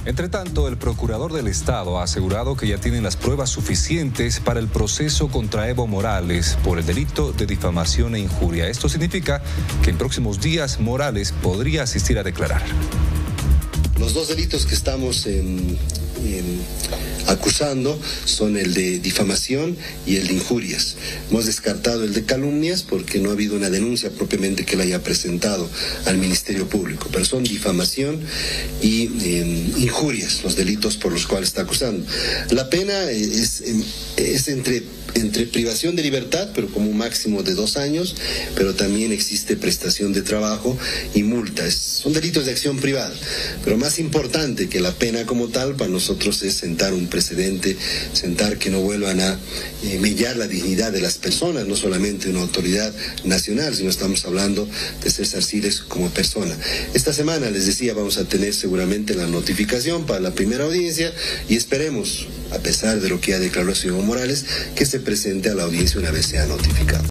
Entre tanto, el procurador del Estado ha asegurado que ya tienen las pruebas suficientes para el proceso contra Evo Morales por el delito de difamación e injuria. Esto significa que en próximos días Morales podría asistir a declarar. Los dos delitos que estamos acusando son el de difamación y el de injurias. Hemos descartado el de calumnias porque no ha habido una denuncia propiamente que la haya presentado al Ministerio Público, pero son difamación y injurias los delitos por los cuales está acusando. La pena es entre privación de libertad, pero como un máximo de 2 años, pero también existe prestación de trabajo y multa. Son delitos de acción privada, pero más importante que la pena como tal para nosotros es sentar un precedente, sentar que no vuelvan a mellar la dignidad de las personas, no solamente una autoridad nacional, sino estamos hablando de César Siles como persona. Esta semana, les decía, vamos a tener seguramente la notificación para la primera audiencia y esperemos, a pesar de lo que ya declaró el señor Morales, que se presente a la audiencia una vez sea notificado.